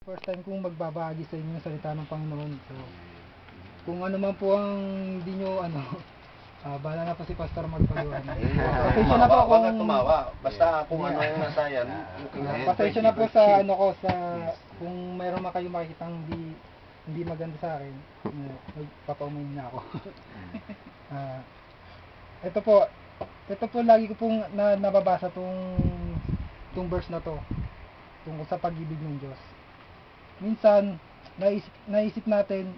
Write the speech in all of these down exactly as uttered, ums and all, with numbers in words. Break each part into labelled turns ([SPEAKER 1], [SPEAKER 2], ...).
[SPEAKER 1] first time kong magbabahagi sa inyo ng salita ng Panginoon. So, kung ano man po ang hindi nyo, ano, ah, bahala na po si Pastor magpagawa na. Pasensya na po
[SPEAKER 2] Tumawa, wag
[SPEAKER 1] kung...
[SPEAKER 2] kang tumawa. Basta kung ano yung nasa yan.
[SPEAKER 1] Ah, pasensya na po sa ano ko, sa kung mayroon man kayo makikitang hindi hindi maganda sa akin, uh, magpapaumayin na ako. Ah, ito po, ito po lagi ko pong na, nababasa tong tong verse na to tungkol sa pag-ibig ng Diyos. Minsan naisip, naisip natin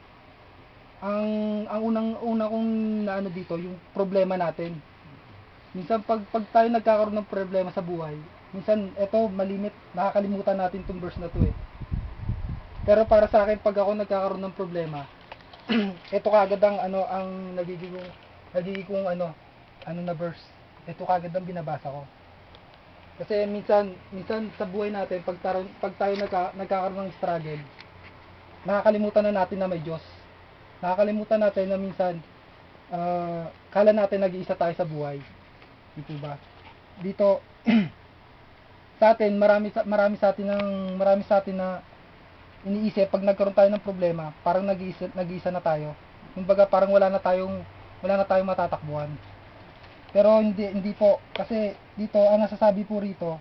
[SPEAKER 1] ang ang unang una kong naano dito yung problema natin. Minsan pag pag tayo nagkakaroon ng problema sa buhay, minsan ito malimit, nakakalimutan natin tong verse na to eh. Pero para sa akin, pag ako nagkakaroon ng problema, ito kagad ang ano ang nagiging nagiging kong ano ano na verse. Ito kagad ang binabasa ko. Kasi minsan minsan sa buhay natin pag tayo, pag tayo nagka, nagkakaroon ng struggle, nakakalimutan na natin na may Diyos. Nakakalimutan natin na minsan uh, kala natin nag-iisa tayo sa buhay. Dito ba? Dito sa atin marami marami sa atin ng marami sa atin na iniisip pag nagkaroon tayo ng problema, parang nag-iisa, nag-iisa na tayo. Kumbaga parang wala na tayong wala na tayong matatakbuhan. Pero hindi hindi po kasi dito ang nasasabi po rito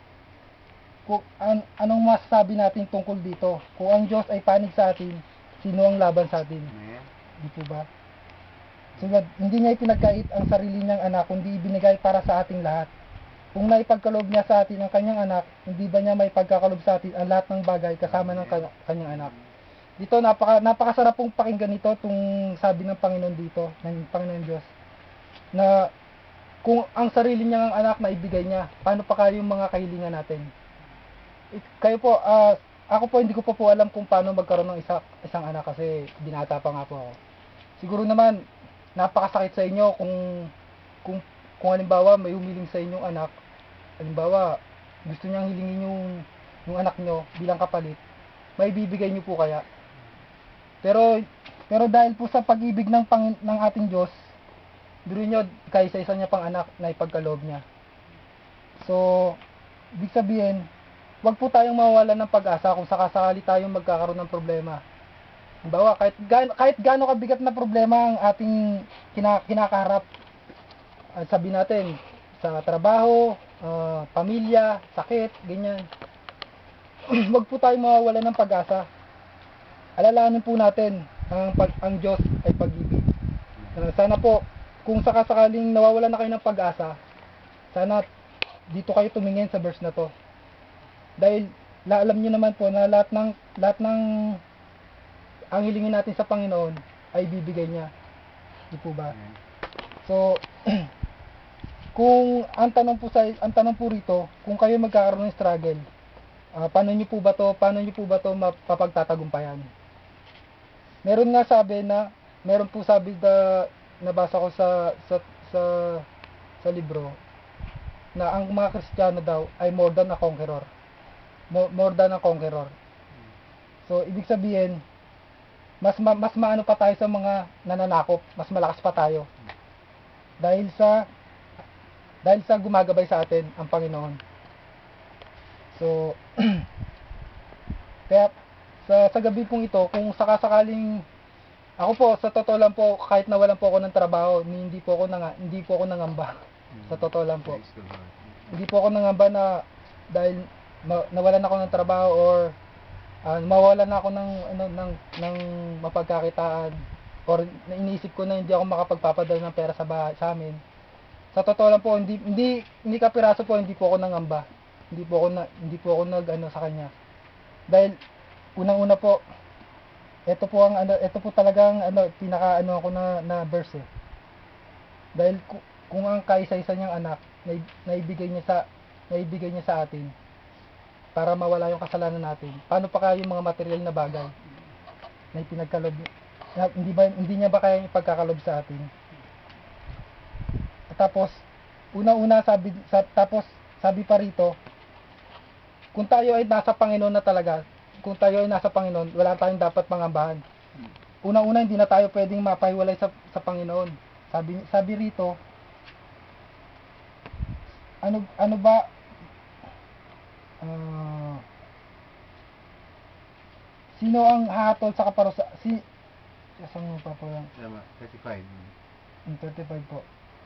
[SPEAKER 1] kung an, anong masasabi natin tungkol dito. Kung ang Diyos ay panig sa atin, sino ang laban sa atin? Di po ba? Sila, hindi niya ipinagkait ang sarili niyang anak, kundi ibinigay para sa ating lahat. Kung naipagkaloob niya sa atin ang kanyang anak, hindi ba niya may pagkakalob sa atin ang lahat ng bagay kasama ng kanyang anak? Dito, napaka, napakasarap pong pakinggan ito, itong sabi ng Panginoon dito, ng Panginoon Diyos, na kung ang sarili niyang anak na ibigay niya, paano pa kayo yung mga kahilingan natin? It, kayo po, uh, ako po hindi ko pa po alam kung paano magkaroon ng isa, isang anak kasi binata pa nga po ako. Siguro naman, napakasakit sa inyo kung kung kung halimbawa may humiling sa inyong anak, halimbawa gusto niyang hilingin yung yung anak nyo bilang kapalit, may bibigay niyo po kaya? Pero pero dahil po sa pag-ibig ng pang, ng ating Diyos, biro niyo kaysa-isa niya pang anak na ipagkaloob niya. So, ibig sabihin, wag po tayong mawawalan ng pag-asa kung sakasakali tayong magkakaroon ng problema. Halimbawa, kahit gaano, kahit gaano kabigat na problema ang ating kina, kinakaharap, uh, sabi natin, sa trabaho, uh, pamilya, sakit, ganyan. Wag po tayong mawawalan ng pag-asa. Alalahanin po natin ang, pag, ang Diyos ay pag-ibig. Uh, sana po, kung sakasakaling nawawalan na kayo ng pag-asa, sana dito kayo tumingin sa verse na to. Dahil la, alam niyo naman po na lahat ng lahat ng ang hilingin natin sa Panginoon ay bibigay niya. Di po ba? So, kung ang tanong po sa ang tanong po rito, kung kayo magkakaroon ng struggle, uh, paano niyo po ba to, paano niyo po ba to mapapagtatagumpayan? Meron nga sabi na, meron po sabi na nabasa ko sa sa sa sa libro na ang mga Kristiyano daw ay more than a conqueror. More, more than a conqueror. So, ibig sabihin, mas ma, mas maano pa tayo sa mga nananakop, mas malakas pa tayo. Dahil sa dahil sa gumagabay sa atin ang Panginoon. So kaya sa sa gabi pong ito, kung sakasakaling ako po sa totoo lang po, kahit nawalan po ako ng trabaho, hindi po ako nang hindi po ako nangamba. Sa totoo lang po. Hindi po ako nangamba na dahil ma, nawalan ako ng trabaho or Uh, mawalan na ako ng ano ng ng mapagkakitaan or iniisip ko na hindi ako makapagpapadala ng pera sa bahay sa amin. Sa totoo lang po, hindi hindi hindi kapiraso po, hindi po ako nangamba. Hindi po ako na, hindi po ako nag ano sa kanya. Dahil unang-una po, ito po ang ano, ito po talagang ano pinaka ano ako na na verse. Eh. Dahil kung ang kaisa-isa niyang anak na naibigay niya sa naibigay niya sa atin para mawala yung kasalanan natin. Paano pa kaya yung mga material na bagay na ipinagkalob na, hindi ba hindi niya ba kaya ipagkakalob sa atin? At tapos una-una sabi sa, tapos sabi pa rito, kung tayo ay nasa Panginoon na talaga, kung tayo ay nasa Panginoon, wala tayong dapat mangambahan. Una-una hindi na tayo pwedeng mapahiwalay sa sa Panginoon. Sabi sabi rito, ano ano ba uh, Sino ang hahatol sa kaparusa? Si... Kasang mo pa po lang.
[SPEAKER 3] Tama, thirty-five.
[SPEAKER 1] Yung thirty-five po.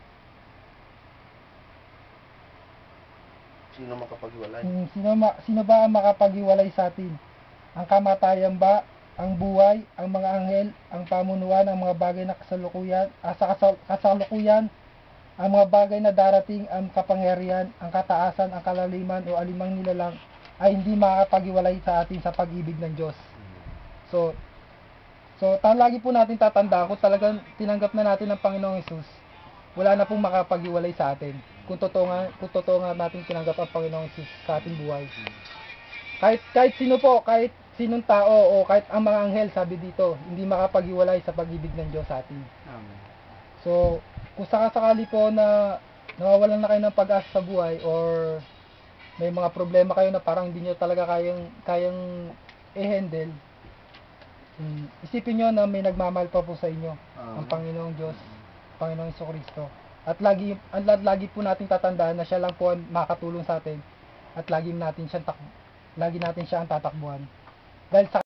[SPEAKER 2] Sino makapaghiwalay?
[SPEAKER 1] Hmm, sino, ma, sino ba ang makapaghiwalay sa atin? Ang kamatayan ba? Ang buhay? Ang mga anghel? Ang pamunuan? Ang mga bagay na kasalukuyan? Ah, sa kasal, kasalukuyan? Ang mga bagay na darating? Ang kapangyarihan? Ang kataasan? Ang kalaliman? O alimang nilalang ay hindi makakapaghiwalay sa atin sa pag-ibig ng Diyos. So, so ta lagi po natin tatandaan kung talagang tinanggap na natin ng Panginoong Hesus, wala na pong makapaghiwalay sa atin. Kung totoo nga, kung totoo nga natin tinanggap ang Panginoong Hesus sa ating buhay. Kahit kahit sino po, kahit sinong tao o kahit ang mga anghel, sabi dito, hindi makapaghiwalay sa pag-ibig ng Diyos sa atin.
[SPEAKER 3] Amen.
[SPEAKER 1] So, kung sakasakali po na nawawalan na kayo ng pag-asa sa buhay or may mga problema kayo na parang hindi nyo talaga kayang kayang i-handle, hmm, isipin nyo na may nagmamahal pa po sa inyo, ang
[SPEAKER 3] Amen.
[SPEAKER 1] Panginoong Diyos, Panginoong Jesucristo. At lagi at lagi po nating tatandaan na siya lang po ang makakatulong sa atin at lagi natin siyang tak lagi natin siya ang tatakbuhan. Dahil sa